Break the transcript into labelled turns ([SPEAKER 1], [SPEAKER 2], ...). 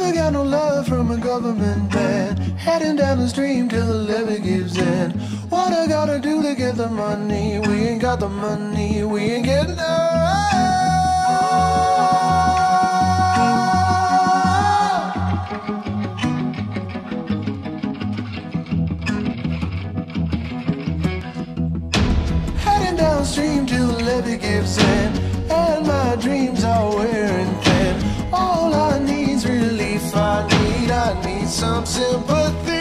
[SPEAKER 1] Never got no love from a government man. Heading down the stream till the levee gives in. What I gotta do to get the money? We ain't got the money, we ain't getting Heading downstream till the levee gives in. And my dreams are wearing thin. All I need's relief, I need some sympathy.